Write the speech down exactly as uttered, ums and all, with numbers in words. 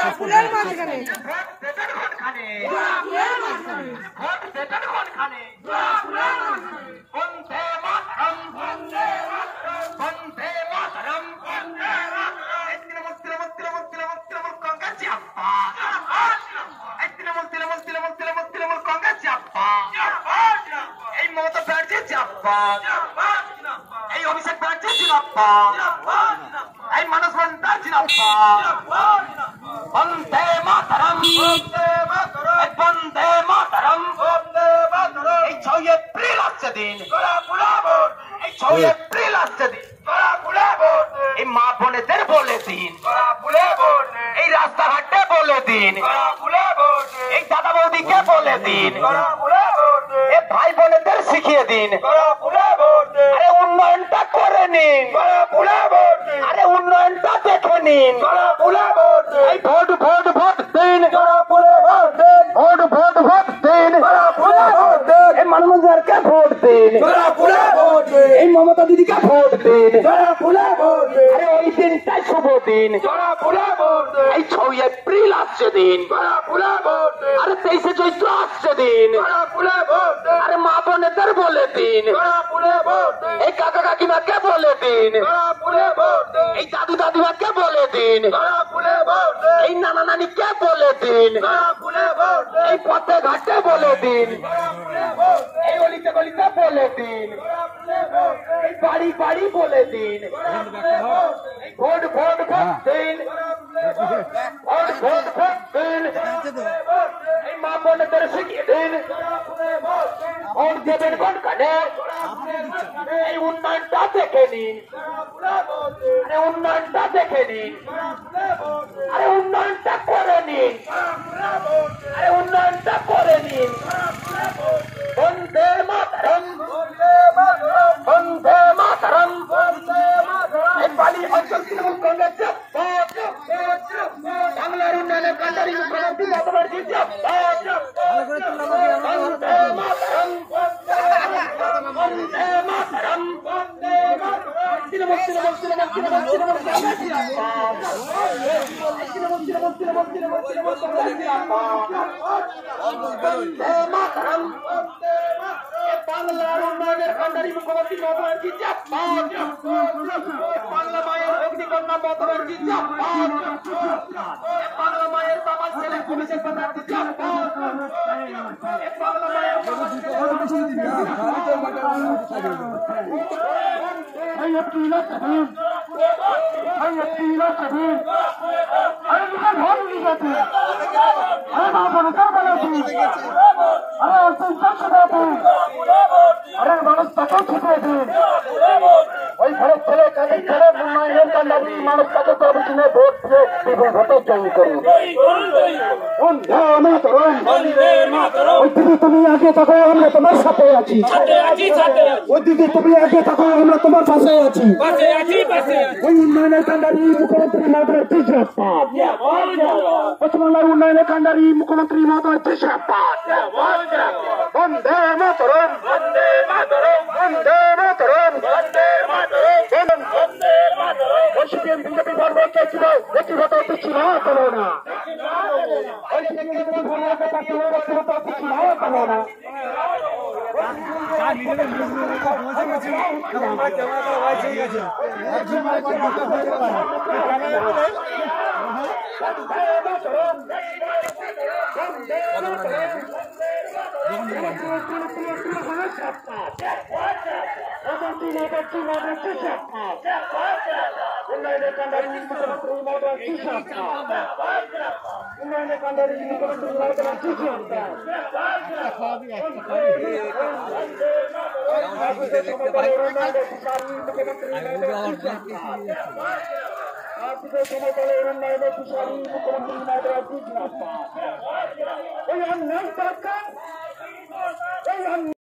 ফুলের মাঝখানে এই মমতা ব্যানার্জি জিন্দাবাদ, এই অভিষেক ব্যানার্জি জিন্দাবাদ, এই মানস মন্ডল জিন্দাবাদ, বন্দে মাতরম, বন্দে মাতরম। এই ছয় এপ্রিল আসছে দিন, এই ছয় এপ্রিল আসছে দিন, এই মা বোনেদের বলে দিন, এই রাস্তাঘাটে বলে দিন, এই দাদা বৌদিকে বলে দিন, এ ভাই বোনেদের শিখিয়ে দিন, আরে উন্নয়নটা করে নিন, আরে উন্নয়নটা দেখে নিন, এই ভোট ভোট ভোট দিন, ভোট ভোট ভোট দিন, এই মানুষদেরকে ভোট দিন, এই মমতা দিদিকে ভোট দিন, আরে ওই দিনটাই শুভ দিন, এই ছয় এপ্রিল আসছে দিন, আরে তেইশে চৈত্র আসছে দিন, আরে মা বোনেদের বলে দিন, এই কাকা কাকিমাকে বলে দিন, এই দাদু দাদিমাকে বলে দিন, এই নানা নানিকে বলে দিন, এই পথে ঘাটে বলে দিন, এই গলিতে গলিতে বলে দিন, এই বাড়ি বাড়ি বলে দিন, ভোট ভোট ভোট দিন, ভোট ভোট ভোট দিন, এই মা বোনেদের শিখিয়ে দিন, ভোট দেবেন কোন কানে, এই উন্নয়নটা দেখে নিন, আরে উন্নয়নটা দেখে নিন, আরে উন্নয়নটা করে নিন, আরে উন্নয়নটা করে নিন, বন্দে মাতরম, বন্দে মাতরম। এই বালি অঞ্চল তৃণমূল কংগ্রেস বাংলার উন্নয়নের কান্ডারি মুখ্যমন্ত্রী মমতা ব্যানার্জি বন্দে মাতরম, বন্দে মাতরম, তৃণমূল তৃণমূল তৃণমূল তৃণমূল তৃণমূল কংগ্রেস জিন্দাবাদ, তৃণমূল তৃণমূল তৃণমূল তৃণমূল তৃণমূল কংগ্রেস জিন্দাবাদ, বন্দে মাতরম। বাংলার উন্নয়নের কান্ডারি মুখ্যমন্ত্রী মমতা ব্যানার্জি জিন্দাবাদ, বাংলা মায়ের অগ্নিকন্যা মমতা ব্যানার্জি জিন্দাবাদ, বাংলা মায়ের বাবা ছেলে অভিষেক ব্যানার্জি জিন্দাবাদ, বাংলা মায়ের বাবা ছেলে अरे मानस ताके छिपे दिन ওই ঘরের ছেলে কাজে ছেলে উন্নয়নের কান্ডারি মানুষ তাকে তো অবশ্যই ভোট দিয়ে বিপুল ভোটে জয়ী করুন। ওই দিদি তুমি আগে থাকো, আমরা তোমার সাথে আছি, ওই দিদি তুমি আগে থাকো, আমরা তোমার পাশে আছি, ওই উন্নয়নের কান্ডারি মুখ্যমন্ত্রী মমতা ব্যানার্জি জিন্দাবাদ, পশ্চিমবাংলার উন্নয়নের কান্ডারি মুখ্যমন্ত্রী মমতা ব্যানার্জি জিন্দাবাদ, বন্দে মাতরম, বন্দে মাতরম, বন্দে মাতরম, বন্দে মাতরম, বন্দে মাতরম। সিপিএম বিজেপি সর্বোচ্চ ছিল ব্যক্তিগত ছিল করো না, উন্নয়নের কান্ডারি মুখ্যমন্ত্রী মমতা ব্যানার্জি উন্নয়নের কান্ডারি মুখ্যমন্ত্রী মমতা ব্যানার্জি আর্থিক সমতলের উন্নয়নের বিশালী মুখ্যমন্ত্রী মমতা ব্যানার্জি এই অন্যায় সরকার, এই